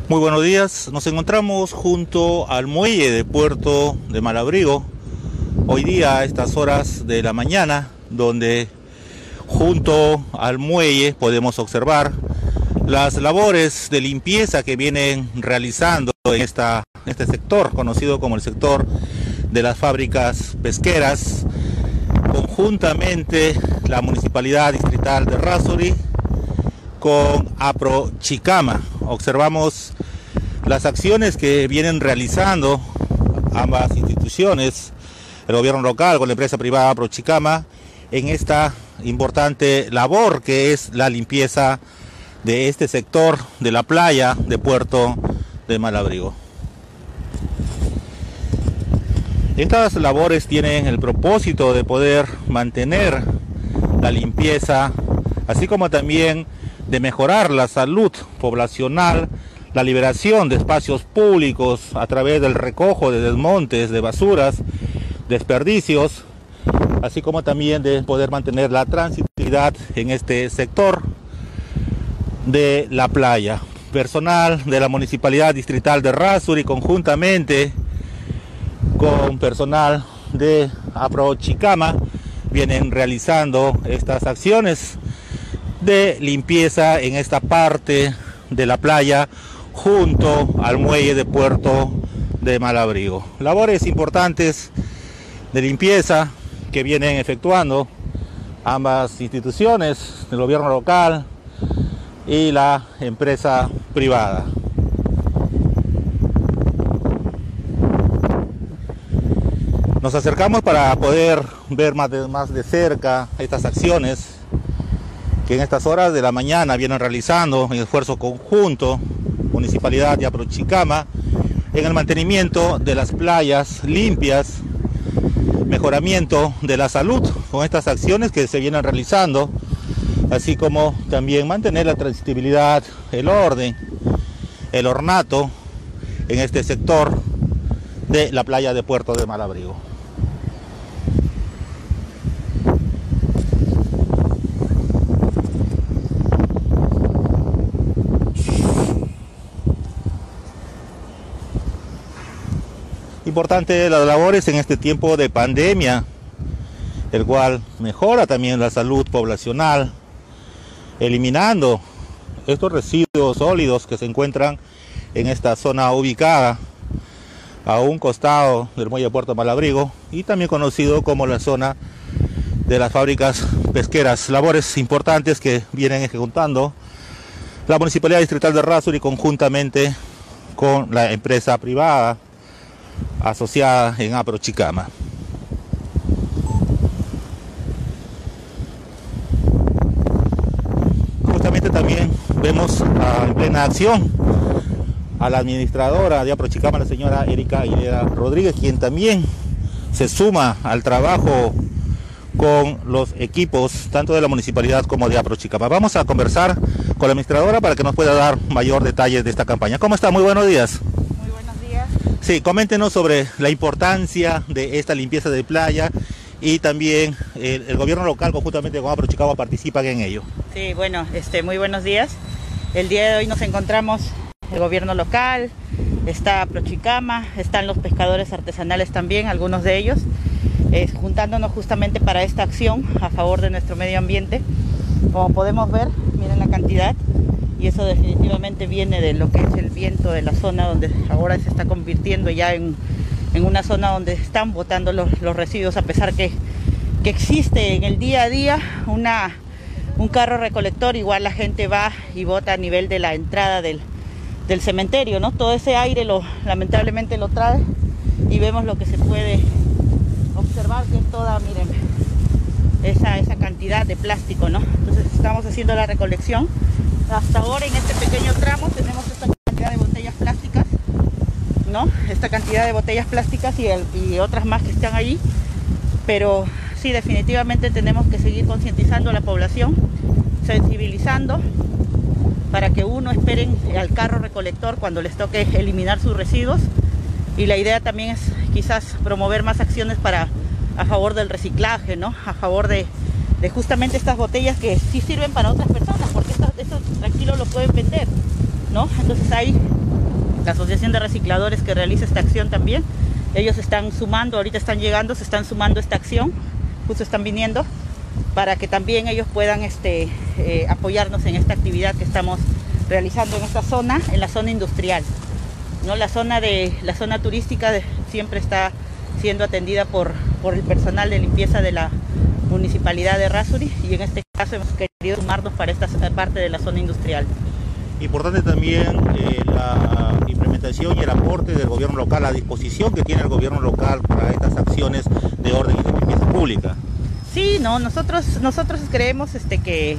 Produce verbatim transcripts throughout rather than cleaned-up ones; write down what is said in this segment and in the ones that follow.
Muy buenos días, nos encontramos junto al muelle de Puerto de Malabrigo, hoy día a estas horas de la mañana, donde junto al muelle podemos observar las labores de limpieza que vienen realizando en esta, este sector, conocido como el sector de las fábricas pesqueras, conjuntamente la Municipalidad Distrital de Errázuri con APROCHICAMA. Observamos las acciones que vienen realizando ambas instituciones, el gobierno local con la empresa privada APROCHICAMA, en esta importante labor que es la limpieza de este sector de la playa de Puerto de Malabrigo. Estas labores tienen el propósito de poder mantener la limpieza, así como también de mejorar la salud poblacional, la liberación de espacios públicos a través del recojo de desmontes de basuras, desperdicios, así como también de poder mantener la transitabilidad en este sector de la playa. Personal de la Municipalidad Distrital de Errázuri conjuntamente con personal de APROCHICAMA vienen realizando estas acciones de limpieza en esta parte de la playa junto al muelle de Puerto de Malabrigo. Labores importantes de limpieza que vienen efectuando ambas instituciones, el gobierno local y la empresa privada. Nos acercamos para poder ver más de, más de cerca estas acciones que en estas horas de la mañana vienen realizando en esfuerzo conjunto Municipalidad y APROCHICAMA en el mantenimiento de las playas limpias, mejoramiento de la salud con estas acciones que se vienen realizando, así como también mantener la transitibilidad, el orden, el ornato en este sector de la playa de Puerto de Malabrigo. Importante las labores en este tiempo de pandemia, el cual mejora también la salud poblacional, eliminando estos residuos sólidos que se encuentran en esta zona ubicada a un costado del muelle de Puerto de Malabrigo y también conocido como la zona de las fábricas pesqueras. Labores importantes que vienen ejecutando la Municipalidad Distrital de Errázuri conjuntamente con la empresa privada asociada en APROCHICAMA. Justamente también vemos a, en plena acción a la administradora de APROCHICAMA, la señora Erika Aguilera Rodríguez, quien también se suma al trabajo con los equipos tanto de la municipalidad como de APROCHICAMA. Vamos a conversar con la administradora para que nos pueda dar mayor detalle de esta campaña. ¿Cómo está? Muy buenos días. Sí, coméntenos sobre la importancia de esta limpieza de playa y también el, el gobierno local conjuntamente con APROCHICAMA participan en ello. Sí, bueno, este, muy buenos días. El día de hoy nos encontramos el gobierno local, está APROCHICAMA, están los pescadores artesanales también, algunos de ellos, eh, juntándonos justamente para esta acción a favor de nuestro medio ambiente. Como podemos ver, miren la cantidad. Y eso definitivamente viene de lo que es el viento de la zona donde ahora se está convirtiendo ya en, en una zona donde están botando los, los residuos, a pesar que, que existe en el día a día una, un carro recolector. Igual la gente va y bota a nivel de la entrada del, del cementerio, ¿no? Todo ese aire lo, lamentablemente lo trae y vemos lo que se puede observar, que es toda, miren, esa, esa cantidad de plástico, ¿no? Entonces estamos haciendo la recolección. Hasta ahora en este pequeño tramo tenemos esta cantidad de botellas plásticas, ¿no? Esta cantidad de botellas plásticas y, el, y otras más que están ahí. Pero sí, definitivamente tenemos que seguir concientizando a la población, sensibilizando para que uno esperen al carro recolector cuando les toque eliminar sus residuos. Y la idea también es quizás promover más acciones para a favor del reciclaje, ¿no? A favor de, de justamente estas botellas que sí sirven para otras personas, porque esto, esto tranquilo lo pueden vender, ¿no? Entonces hay la Asociación de Recicladores que realiza esta acción también. Ellos están sumando, ahorita están llegando, se están sumando a esta acción, justo están viniendo, para que también ellos puedan este, eh, apoyarnos en esta actividad que estamos realizando en esta zona, en la zona industrial, ¿no? La zona, de, la zona turística de, siempre está siendo atendida por, por el personal de limpieza de la Municipalidad de Errázuriz, y en este caso hemos querido sumarnos para esta parte de la zona industrial. Importante también eh, la implementación y el aporte del gobierno local, la disposición que tiene el gobierno local para estas acciones de orden y de limpieza pública. Sí, no, nosotros, nosotros creemos este, que,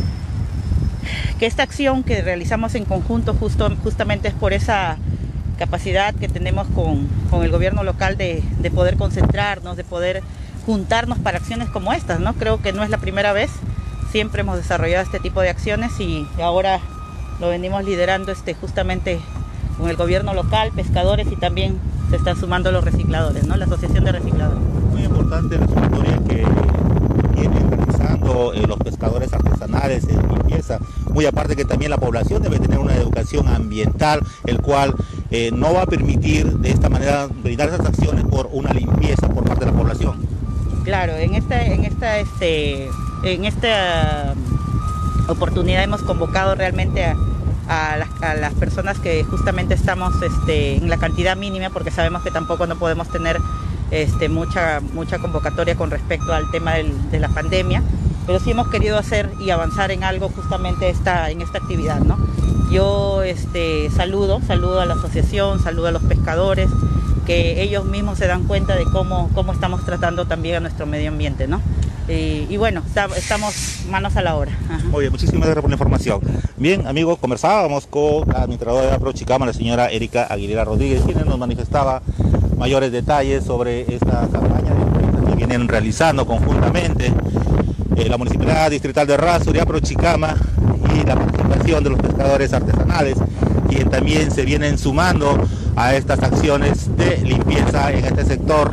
que esta acción que realizamos en conjunto justo, justamente es por esa capacidad que tenemos con, con el gobierno local de, de poder concentrarnos, de poder juntarnos para acciones como estas, ¿no? Creo que no es la primera vez, siempre hemos desarrollado este tipo de acciones y ahora lo venimos liderando este, justamente con el gobierno local, pescadores, y también se están sumando los recicladores, ¿no? La Asociación de Recicladores. Muy importante la sumatoria que vienen realizando eh, los pescadores artesanales en limpieza, muy aparte que también la población debe tener una educación ambiental, el cual eh, no va a permitir de esta manera brindar esas acciones por una limpieza por parte de la población. Claro, en esta, en esta, este, en esta oportunidad hemos convocado realmente a, a, las, a las personas que justamente estamos este, en la cantidad mínima, porque sabemos que tampoco no podemos tener este, mucha, mucha convocatoria con respecto al tema del, de la pandemia, pero sí hemos querido hacer y avanzar en algo justamente esta, en esta actividad, ¿no? Yo este, saludo, saludo a la asociación, saludo a los pescadores, que ellos mismos se dan cuenta de cómo, cómo estamos tratando también a nuestro medio ambiente, ¿no? Y, y bueno, está, estamos manos a la obra. Ajá. Muy bien, muchísimas gracias por la información. Bien, amigos, conversábamos con la administradora de Aprochicama, la señora Erika Aguilera Rodríguez, quien nos manifestaba mayores detalles sobre esta campaña de que vienen realizando conjuntamente eh, la Municipalidad Distrital de Errázuriz, Aprochicama, y la participación de los pescadores artesanales, quienes también se vienen sumando a estas acciones de limpieza en este sector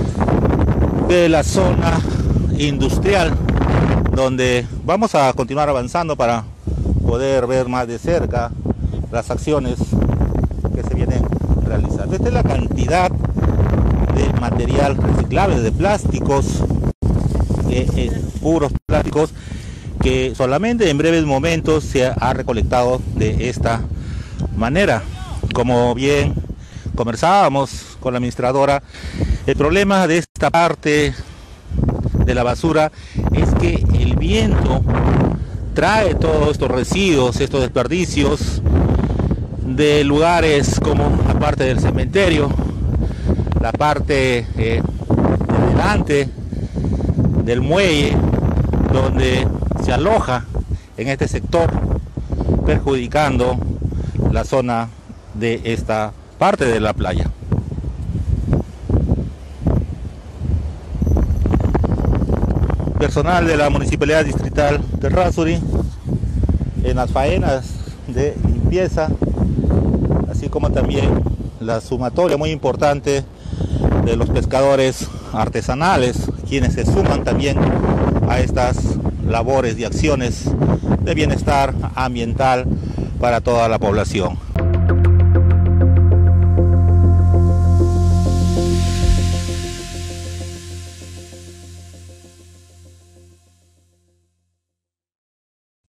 de la zona industrial, donde vamos a continuar avanzando para poder ver más de cerca las acciones que se vienen realizando. Esta es la cantidad de material reciclable, de plásticos, eh, eh, puros plásticos, que solamente en breves momentos se ha recolectado de esta manera. Como bien conversábamos con la administradora, el problema de esta parte de la basura es que el viento trae todos estos residuos, estos desperdicios de lugares como la parte del cementerio, la parte eh, de delante del muelle, donde se aloja en este sector, perjudicando la zona de esta parte de la playa. Personal de la Municipalidad Distrital de Errázuriz en las faenas de limpieza, así como también la sumatoria muy importante de los pescadores artesanales, quienes se suman también a estas labores y acciones de bienestar ambiental para toda la población.